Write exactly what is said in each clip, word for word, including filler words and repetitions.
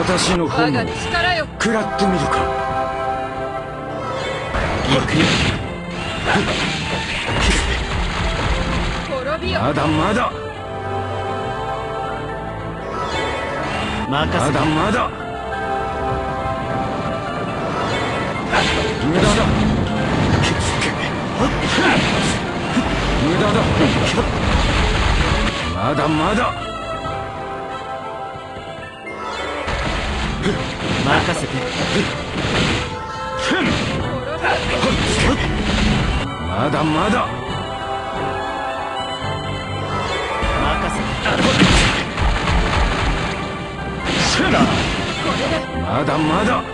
私の本を食らってみるか。行くよ。まだまだまだまだ無駄だ無駄だまだまだ任せてまだまだ任せてまだまだ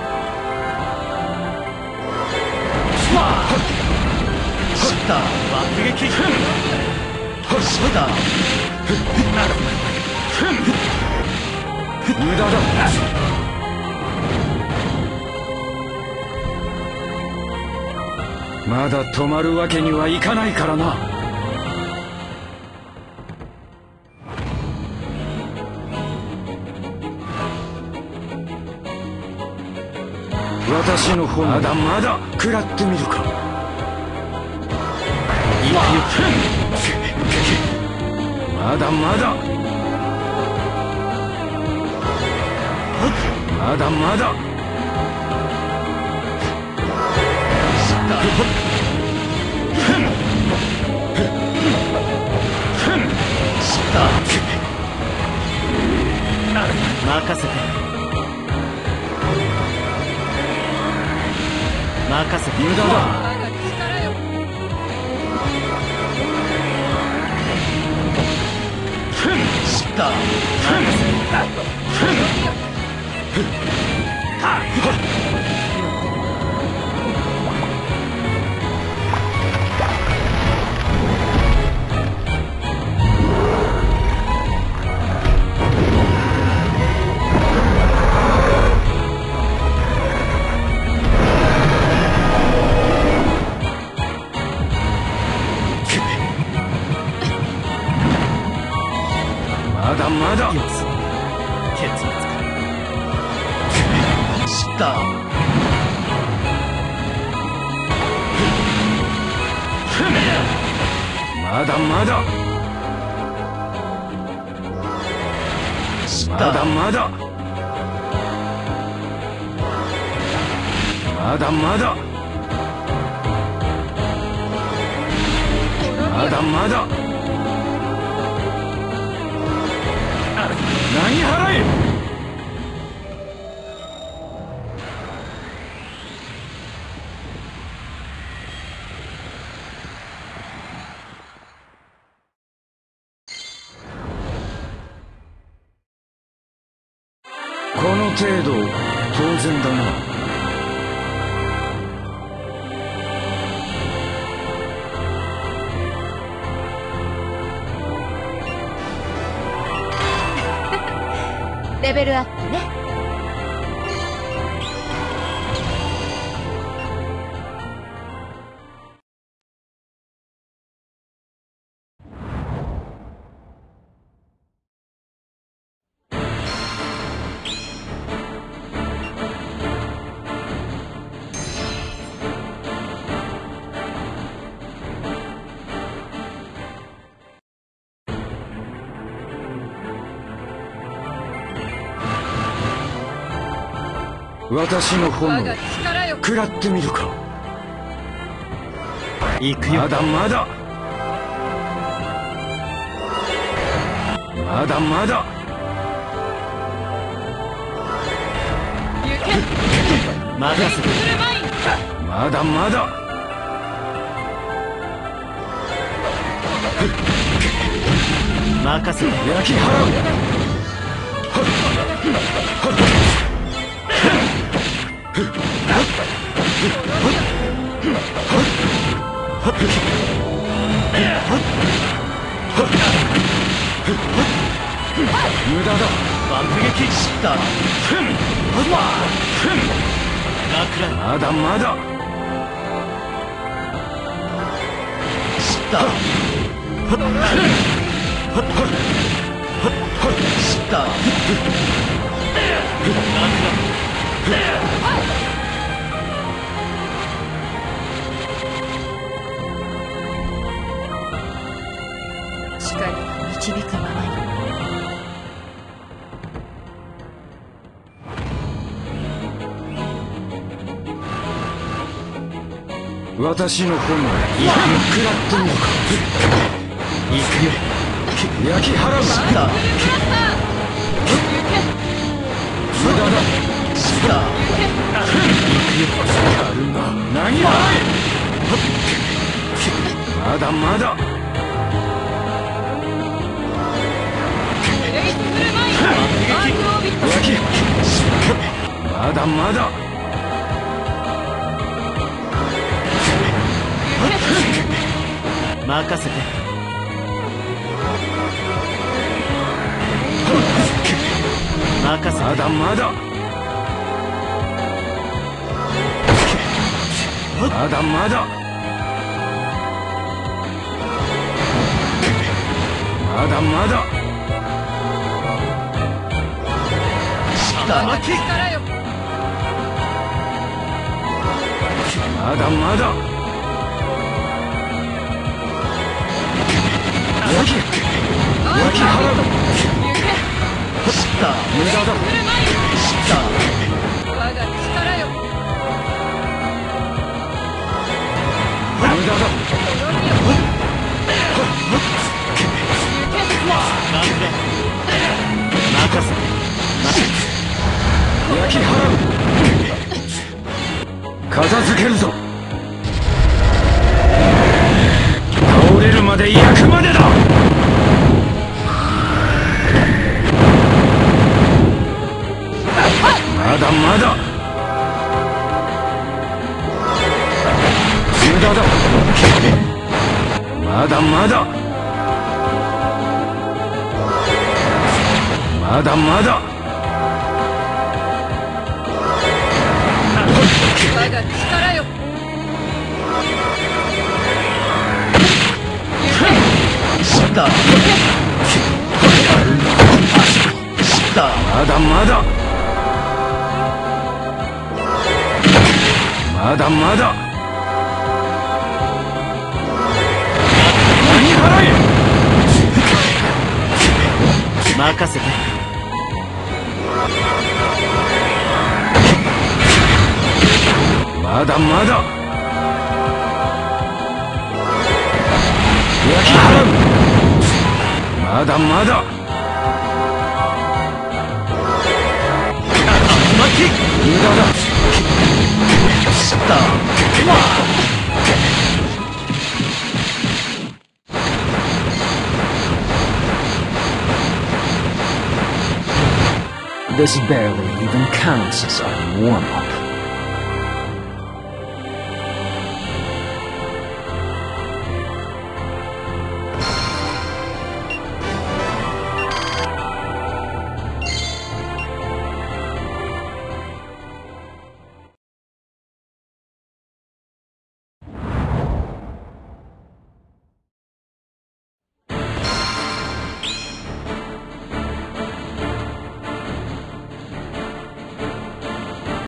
爆撃無駄だまだ止まるわけにはいかないからな。私の方まだまだ食らってみるか。まだまだまだまだ任せて任せて無駄だまだまだ結末したまだまだまだまだまだまだまだまだ何払え。この程度当然だな。 レベルアップね。 私の本を食らってみるか。行くよ。まだまだまだまだ任せてまだまだ任せて焼き払う。無駄だ。爆撃したまだまだしたした光が導くままに。 私の本能食らってみようか。行くよ。焼き払う。無駄だ。行くよ。やるな。何だ。まだまだ。焼き。まだまだ。任せて。任せて。まだまだ。まだまだ。まだまだ。まだまだ。焼き焼き払う。無駄だ。 我が力よ。 無駄だ。任せて。焼き払う。片付けるぞ。倒れるまで焼くまでだ。まだまだ。無駄だ。まだまだ。まだまだ。 我が力よ。 まだまだ。まだまだ。何払え。任せて。まだまだ。焼き払う。まだまだ。無駄だ。This barely even counts as a warm-up.